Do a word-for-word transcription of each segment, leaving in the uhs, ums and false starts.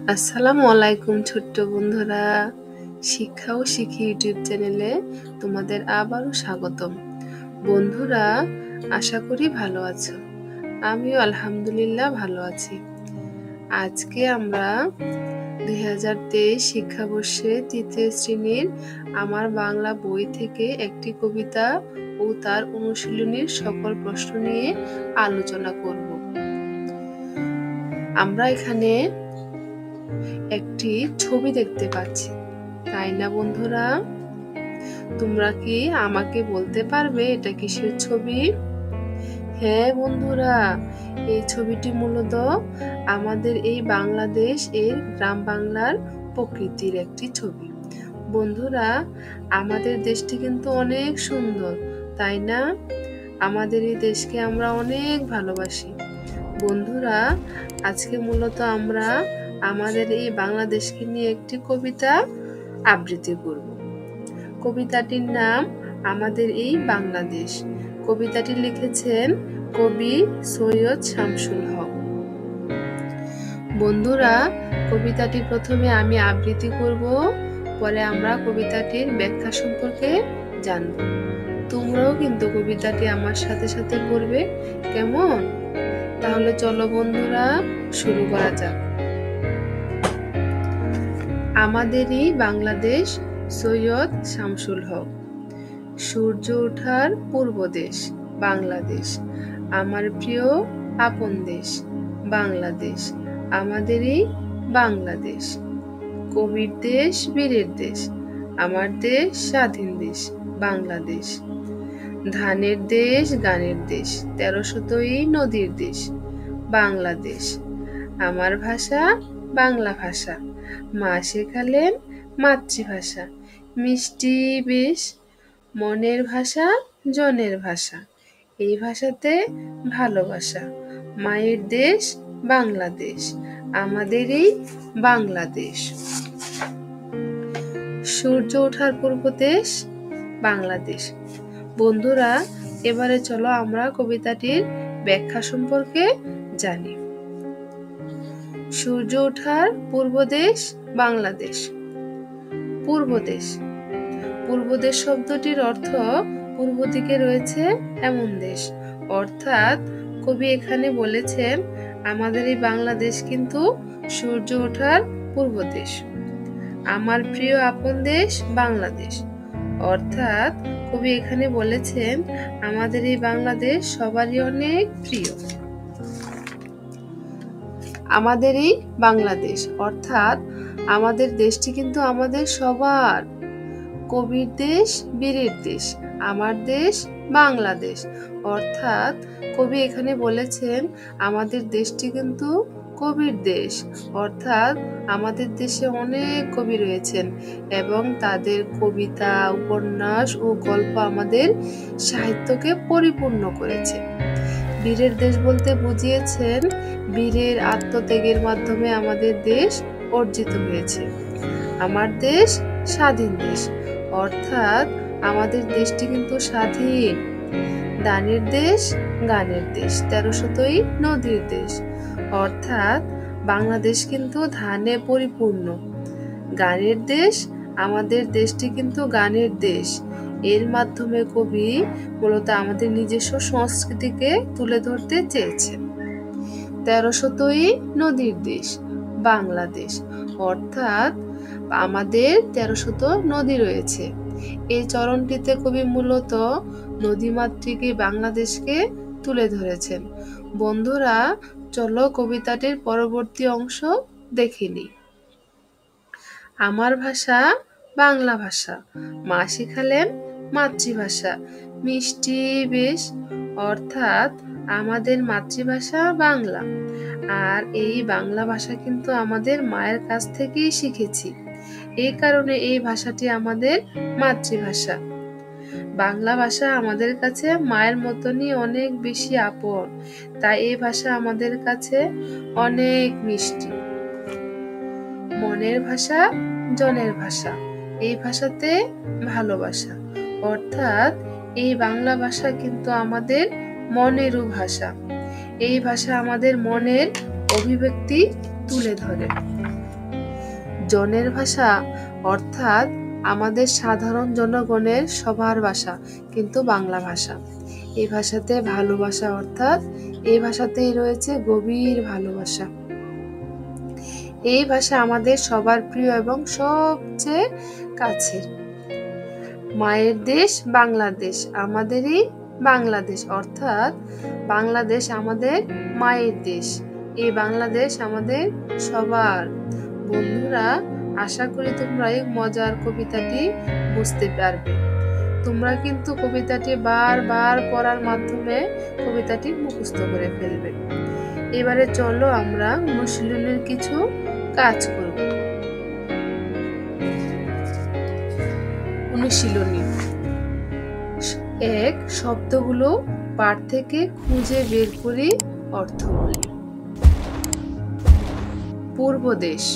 আসসালামু আলাইকুম ছোট্ট বন্ধুরা, শিক্ষা ও শিখি ইউটিউব চ্যানেলে তোমাদের আবারও স্বাগতম। বন্ধুরা, আশা করি ভালো আছো। আমিও আলহামদুলিল্লাহ ভালো আছি। আজকে আমরা দুই হাজার তেইশ শিক্ষাবর্ষে তৃতীয় শ্রেণীর আমার বাংলা বই থেকে একটি কবিতা ও তার অনুশীলনীর সকল প্রশ্ন নিয়ে আলোচনা করব। আমরা এখানে একটি ছবি দেখতে পাচ্ছি, তাই না বন্ধুরা? তোমরা কি আমাকে বলতে পারবে এটা কিসের ছবি? হ্যাঁ বন্ধুরা, এই ছবিটি মূলত আমাদের এই বাংলাদেশ এর গ্রাম বাংলার প্রকৃতির একটি ছবি। বন্ধুরা, আমাদের দেশটি কিন্তু অনেক সুন্দর, তাই না? আমাদের এই দেশকে আমরা অনেক ভালোবাসি। বন্ধুরা, আজকে মূলত আমরা আমাদের এই বাংলাদেশকে নিয়ে একটি কবিতা আবৃত্তি করব। কবিতাটির নাম আমাদের এই বাংলাদেশ। কবিতাটি লিখেছেন কবি সৈয়দ শামসুল হক। বন্ধুরা, কবিতাটি প্রথমে আমি আবৃত্তি করব, পরে আমরা কবিতাটির ব্যাখ্যা সম্পর্কে জানব। তোমরাও কিন্তু কবিতাটি আমার সাথে সাথে পড়বে, কেমন? তাহলে চলো বন্ধুরা, শুরু করা যাক। আমাদেরই বাংলাদেশ, সৈয়দ শামসুল হক। সূর্য ওঠার পূর্ব দেশ বাংলাদেশ, আমার প্রিয় আপন দেশ বাংলাদেশ, আমাদেরই বাংলাদেশ। কবির দেশ, বীরের দেশ, আমার দেশ, স্বাধীন দেশ বাংলাদেশ। ধানের দেশ, গানের দেশ, তেরো শতই নদীর দেশ বাংলাদেশ। আমার ভাষা বাংলা ভাষা, মা শেখালেন মাতৃভাষা। মিষ্টি বেশ, মনের ভাষা, জনের ভাষা, এই ভাষাতে ভালোবাসা। মায়ের দেশ বাংলাদেশ, আমাদেরই বাংলাদেশ। সূর্য ওঠার পূর্ব দেশ বাংলাদেশ। বন্ধুরা, এবারে চলো আমরা কবিতাটির ব্যাখ্যা সম্পর্কে জানি। সূর্য ওঠার পূর্ব দেশ বাংলাদেশ। পূর্ব দেশ, পূর্ব দেশ শব্দটির অর্থ পূর্ব দিকে রয়েছে এমন দেশ, অর্থাৎ কবি এখানে বলেছেন আমাদের এই বাংলাদেশ কিন্তু সূর্য ওঠার পূর্ব দেশ। আমার প্রিয় আপন দেশ বাংলাদেশ, অর্থাৎ কবি এখানে বলেছেন আমাদের এই বাংলাদেশ সবারই অনেক প্রিয়। আমাদের এই বাংলাদেশ, অর্থাৎ আমাদের দেশটি কিন্তু আমাদের সবার। কবির দেশ, বীরের দেশ, আমার দেশ বাংলাদেশ, অর্থাৎ কবি এখানে বলেছেন আমাদের দেশটি কিন্তু কবির দেশ, অর্থাৎ আমাদের দেশে অনেক কবি রয়েছেন এবং তাদের কবিতা, উপন্যাস ও গল্প আমাদের সাহিত্যকে পরিপূর্ণ করেছে। বীরের দেশ বলতে বুঝিয়েছেন বীরের আত্মত্যাগের মাধ্যমে আমাদের দেশ অর্জিত হয়েছে। আমার দেশ স্বাধীন দেশ, অর্থাৎ আমাদের দেশটি কিন্তু স্বাধীন। দানের দেশ, গানের দেশ, তেরো শতই নদীর দেশ, অর্থাৎ বাংলাদেশ কিন্তু ধানে পরিপূর্ণ। গানের দেশ, আমাদের দেশটি কিন্তু গানের দেশ। এর মাধ্যমে কবি মূলত আমাদের নিজস্ব সংস্কৃতিকে তুলে ধরতে চেয়েছেন। তেরো শতই নদীর দেশ বাংলাদেশ, অর্থাৎ আমাদের তেরো শত নদী রয়েছে। এই চরণটিতে কবি মূলত নদীমাতৃক বাংলাদেশকে তুলে ধরেছেন। বন্ধুরা, চলো কবিতাটির পরবর্তী অংশ দেখে নিই। আমার ভাষা বাংলা ভাষা, মা শেখালেন মাতৃভাষা। মিষ্টি বেশ, অর্থাৎ আমাদের মাতৃভাষা বাংলা, আর এই বাংলা ভাষা কিন্তু আমাদের মায়ের কাছ থেকেই শিখেছি। এই কারণে এই ভাষাটি আমাদের মাতৃভাষা। বাংলা ভাষা আমাদের কাছে মায়ের মতনই অনেক বেশি আপন, তাই এই ভাষা আমাদের কাছে অনেক মিষ্টি। মনের ভাষা, জনের ভাষা, এই ভাষাতে ভালোবাসা, অর্থাৎ এই বাংলা ভাষা কিন্তু আমাদের মনেরও ভাষা। এই ভাষা আমাদের মনের অভিব্যক্তি তুলে ধরে। জনের ভাষা অর্থাৎ আমাদের সাধারণ জনগণের সবার ভাষা কিন্তু বাংলা ভাষা। এই ভাষাতে ভালোবাসা অর্থাৎ এই ভাষাতেই রয়েছে গভীর ভালোবাসা। এই ভাষা আমাদের সবার প্রিয় এবং সবচেয়ে কাছের। মায়ের দেশ বাংলাদেশ, আমাদেরই বাংলাদেশ অর্থাৎ বাংলাদেশ আমাদের মায়ের দেশ। এই বাংলাদেশ আমাদের সবার। বন্ধুরা, আশা করি তোমরা এই মজার কবিতাটি বুঝতে পারবে। তোমরা কিন্তু কবিতাটি বারবার পড়ার মাধ্যমে কবিতাটি মুখস্থ করে ফেলবে। এবারে চলো আমরা অনুশীলনের কিছু কাজ করব। অনুশীলনী এক, শব্দগুলো পাঠ থেকে খুঁজে বের করে অর্থ বলি। পূর্ব দেশ,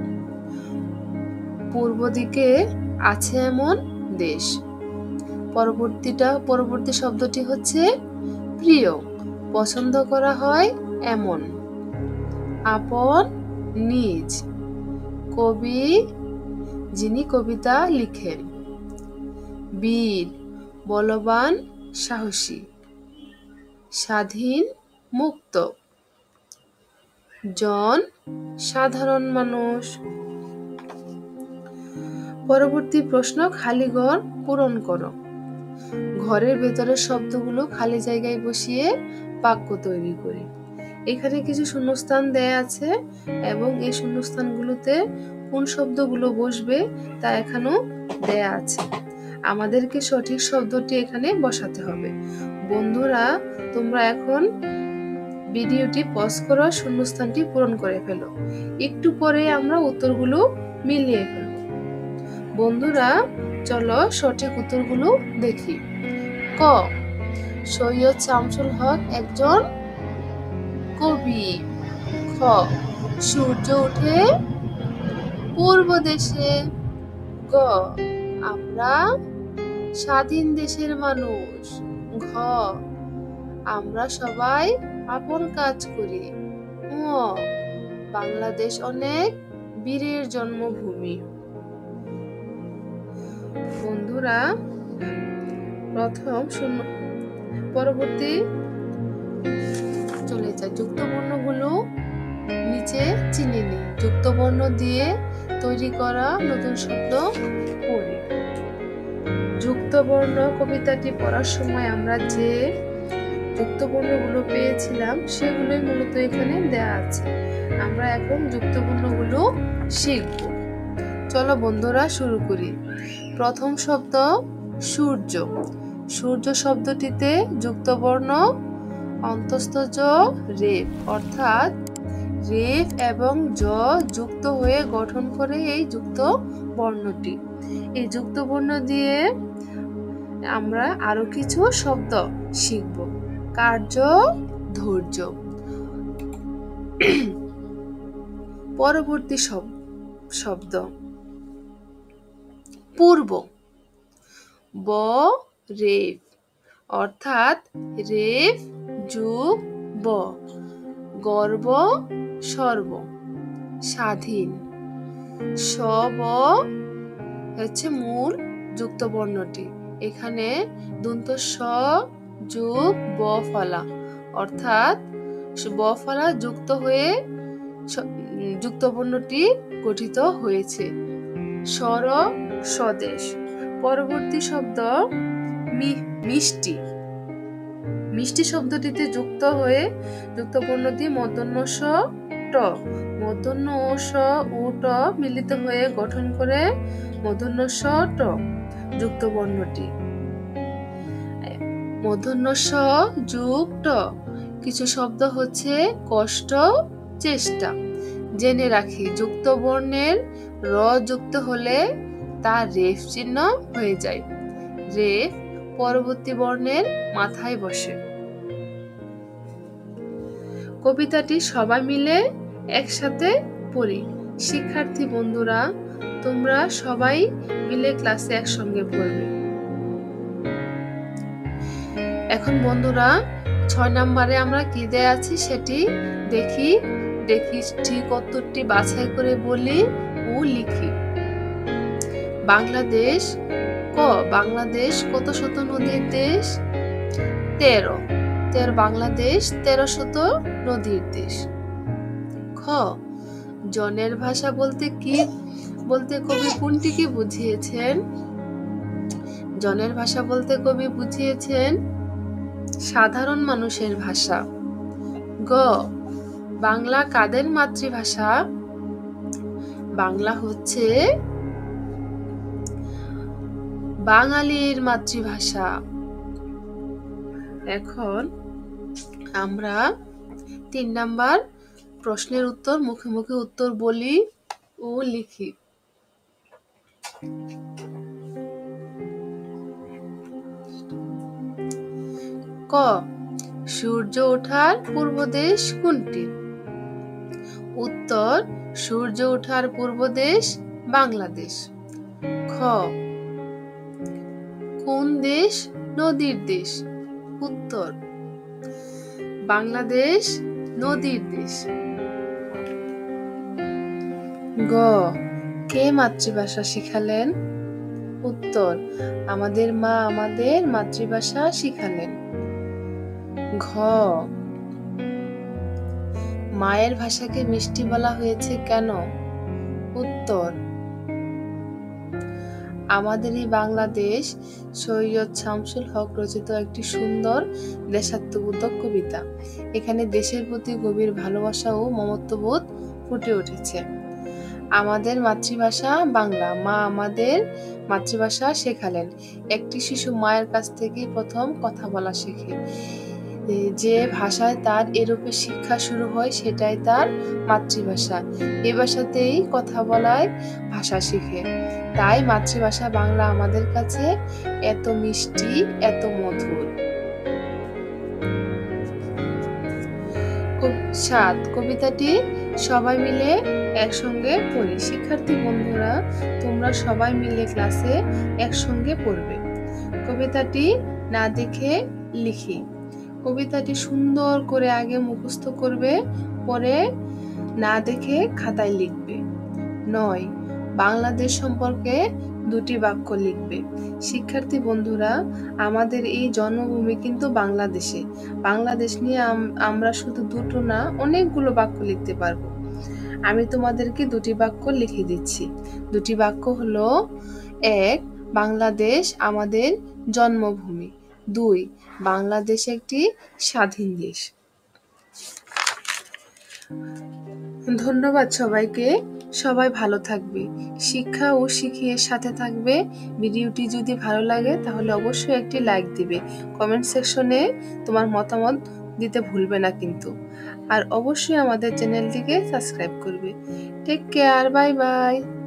পূর্ব দিকে আছে এমন দেশ। পরবর্তীটা পরবর্তী শব্দটি হচ্ছে প্রিয়, পছন্দ করা হয় এমন। আপন, নিজ, কবি যিনি কবিতা লিখেন। বীর, বলবান, সাহসী। স্বাধীন, মুক্ত। জন, সাধারণ মানুষ। পরবর্তী প্রশ্ন, খালি ঘর পূরণ করো। ঘরের ভেতরের শব্দগুলো খালি জায়গায় বসিয়ে বাক্য তৈরি করি। এখানে কিছু শূন্যস্থান দেয়া আছে এবং এই শূন্যস্থানগুলোতে কোন শব্দগুলো বসবে তা এখানেও দেয়া আছে। আমাদেরকে সঠিক শব্দটি এখানে বসাতে হবে। বন্ধুরা, তোমরা এখন ভিডিওটি পজ করো, শূন্যস্থানটি পূরণ করে ফেলো। একটু পরে আমরা উত্তরগুলো মিলিয়ে ফেলব। বন্ধুরা, চলো সঠিক উত্তরগুলো দেখি। ক, সৈয়দ শামসুল হক একজন কবি। খ, সূর্য ওঠে পূর্ব দেশে। গ, আমরা স্বাধীন দেশের মানুষ। ঘ, আমরা সবাই আপন কাজ করি। ঙ, বাংলাদেশ অনেক বীরের জন্মভূমি। বন্ধুরা, প্রথম শূন্য পরবর্তী চলে যায়। যুক্তবর্ণগুলো নিচে চিনে নিই। যুক্তবর্ণ দিয়ে তৈরি করা নতুন শব্দ পড়ি। যুক্তবর্ণ কবিতাটি পড়ার সময় আমরা যে যুক্তবর্ণগুলো পেয়েছিলাম সেগুলোই মূলত এখানে দেয়া আছে। আমরা এখন যুক্তবর্ণগুলো শিখব। চলো বন্ধুরা শুরু করি। প্রথম শব্দ সূর্য। সূর্য শব্দটিতে যুক্তবর্ণ অন্তস্থ জ রেফ অর্থাৎ রেফ এবং জ যুক্ত হয়ে গঠন করে এই যুক্ত বর্ণটি। এই যুক্ত বর্ণ দিয়ে আমরা আরো কিছু শব্দ শিখব। কার্য, ধৈর্য। পরবর্তী শব্দ পূর্ব। ব রেফ অর্থাৎ রেফ যুগ ব। গর্ব, সর্ব। স্বাধীন। স ব হচ্ছে মূল যুক্ত বর্ণটি। এখানে দন্ত স যুগ ব ফলা অর্থাৎ ব ফলা যুক্ত হয়ে যুক্ত বর্ণটি গঠিত হয়েছে। স্বর, স্বদেশ। পরবর্তী শব্দ মিষ্টি। মিষ্টি শব্দটিতে যুক্ত হয়ে যুক্ত বর্ণ দিয়ে মূর্ধন্য স ট। মূর্ধন্য ও স ও ট মিলিত হয়ে গঠন করে মূর্ধন্য স ট যুক্ত বর্ণটি। মূর্ধন্য স যুগ ট। কিছু শব্দ হচ্ছে কষ্ট, চেষ্টা। জেনে রাখি, যুক্ত বর্ণের র যুক্ত হলে তা রেফ চিহ্ন হয়ে যায়। রেফ পরবর্তী বর্ণের মাথায় বসে। কবিতাটি সবাই মিলে একসাথে পড়ি। শিক্ষার্থী বন্ধুরা, তোমরা সবাই মিলে ক্লাসে একসঙ্গে পড়বে। এখন বন্ধুরা, ছয় নম্বরে আমরা কি দেয়া আছে সেটি দেখি। দেখি ঠিক উত্তরটি বাছাই করে বলি ও লিখি। বাংলাদেশ ক বাংলাদেশ কত শত নদীর দেশ? তেরো। তেরো বাংলাদেশ তেরো শত নদীর দেশ। খ জনের ভাষা বলতে কি বলতে কবি কোনটিকে বুঝিয়েছেন? জনের ভাষা বলতে কবি বুঝিয়েছেন সাধারণ মানুষের ভাষা। গ বাংলা কাদের মাতৃভাষা? বাংলা হচ্ছে বাঙালির মাতৃভাষা। এখন আমরা তিন নাম্বার প্রশ্নের উত্তর মুখে মুখে উত্তর বলি ও লিখি। ক সূর্য ওঠার পূর্ব দেশ কোনটি? উত্তর সূর্য ওঠার পূর্ব দেশ বাংলাদেশ। খ কোন দেশ নদীর দেশ? উত্তর বাংলাদেশ নদীর দেশ। গ কে মাতৃভাষা শিখালেন? উত্তর আমাদের মা আমাদের মাতৃভাষা শিখালেন। ঘ মায়ের ভাষাকে মিষ্টি বলা হয়েছে কেন? উত্তর আমাদের এই বাংলাদেশ সৈয়দ শামসুল হক রচিত একটি সুন্দর দেশাত্মবোধক কবিতা। এখানে দেশের প্রতি গভীর ভালোবাসা ও মমত্ববোধ ফুটে উঠেছে। আমাদের মাতৃভাষা বাংলা, মা আমাদের মাতৃভাষা শেখালেন। একটি শিশু মায়ের কাছ থেকে প্রথম কথা বলা শেখে। যে ভাষায় তার এরূপে শিক্ষা শুরু হয় সেটাই তার মাতৃভাষা। এ ভাষাতেই কথা বলায় ভাষা শিখে। তাই মাতৃভাষা বাংলা আমাদের কাছে এত মিষ্টি, এত মধুর। সাত কবিতাটি সবাই মিলে একসঙ্গে পড়ি। শিক্ষার্থী বন্ধুরা তোমরা সবাই মিলে ক্লাসে একসঙ্গে পড়বে। কবিতাটি না দেখে লিখি। কবিতাটি সুন্দর করে আগে মুখস্থ করবে, পরে না দেখে খাতায় লিখবে। নয় বাংলাদেশ সম্পর্কে দুটি বাক্য লিখবে। শিক্ষার্থী বন্ধুরা আমাদের এই জন্মভূমি কিন্তু বাংলাদেশে। বাংলাদেশ নিয়ে আমরা শুধু দুটো না অনেকগুলো বাক্য লিখতে পারবো। আমি তোমাদেরকে দুটি বাক্য লিখে দিচ্ছি। দুটি বাক্য হলো এক বাংলাদেশ আমাদের জন্মভূমি। দুই বাংলাদেশ একটি স্বাধীন দেশ। ধন্যবাদ সবাইকে। সবাই ভালো থাকবে। শিক্ষা ও শিখি এর সাথে থাকবে। ভিডিওটি যদি ভালো লাগে তাহলে অবশ্যই একটি লাইক দিবে। কমেন্ট সেকশনে তোমার মতামত দিতে ভুলবে না কিন্তু। আর অবশ্যই আমাদের চ্যানেলটিকে সাবস্ক্রাইব করবে। Take care, bye by.